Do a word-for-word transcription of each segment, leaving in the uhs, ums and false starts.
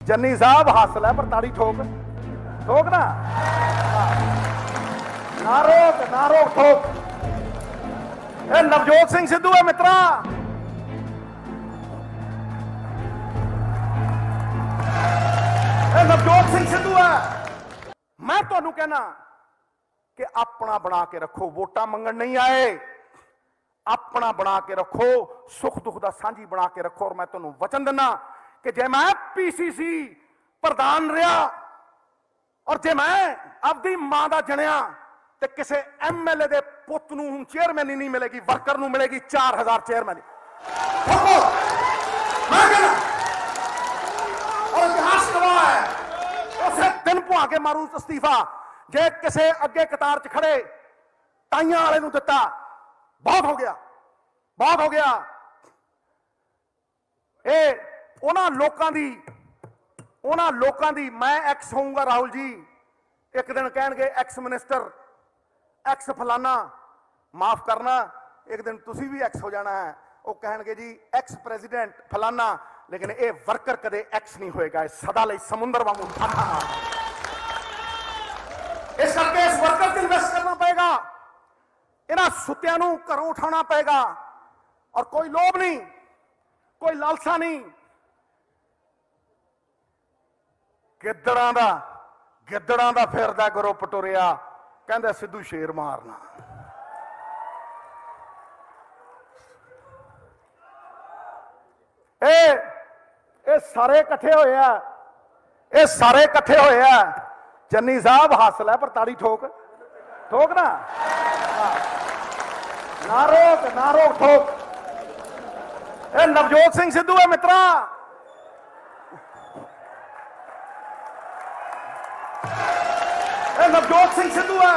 चन्नी साहब हासिल है पर ताड़ी ठोक ठोक ना ना रोक ना रोक ठोक। ए नवजोत सिंह सिद्धू है मित्रा, ए नवजोत सिंह सिद्धू है। मैं तुहानू कहना कि अपना बना के रखो, वोटां मंगण नहीं आए, अपना बना के रखो, सुख दुख दा सांझी बना के रखो। और मैं तुहानू वचन दिना कि जे मैं पीसीसी प्रधान रहा और जे मैं अपनी मां दा जणिया ते किसी एम एल ए दे पुत नूं हुण चेयरमैन ही नहीं मिलेगी, वर्कर नूं मिलेगी चार हजार चेयरमैन। मैं कहना और इतिहास गवाह है, उसे दिन पुआ के मारू इस्तीफा जे किसी अगे कतार च खड़े ताइयां वाले नूं दिता। बहुत हो गया, बहुत हो गया। ए उन्हां लोकां दी उन्हां लोकां दी मैं एक्स होऊंगा राहुल जी, एक दिन कहणगे एक्स मिनिस्टर एक्स फलाना, माफ करना एक दिन तुसी भी एक्स हो जाना है। वो कहणगे जी एक्स प्रेसिडेंट फलाना, लेकिन ये वर्कर कदे एक्स नहीं होएगा, सदा लई समुंदर वांगू ठाठा मार। इस करके इस वर्कर से इन्वेस्ट करना पएगा, इन्हां सुत्तियां नूं घरों उठाना पएगा। और कोई लोभ नहीं, कोई लालसा नहीं। गिद्दड़ां दा गिद्दड़ां दा फिरदा ग्रुप टुरिया, कहंदा सिद्धू शेर मारना। ए ए सारे इकट्ठे होए आ, ए सारे इकट्ठे होए आ। चन्नी साहब हासिल है पर ताड़ी ठोक ठोक ना ना रोक ना रोक ठोक। ए नवजोत सिंह सिद्धू है मित्रा, नवजोत सिंह सिद्धू है,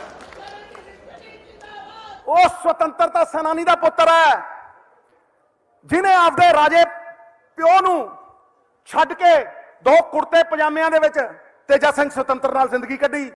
वो स्वतंत्रता सेनानी का पुत्र है जिन्हें आपके राजे प्यो नूं छड्ड के दो कुर्ते पजामियां दे विच तेजा सिंह स्वतंत्र नाल जिंदगी कढ़ी।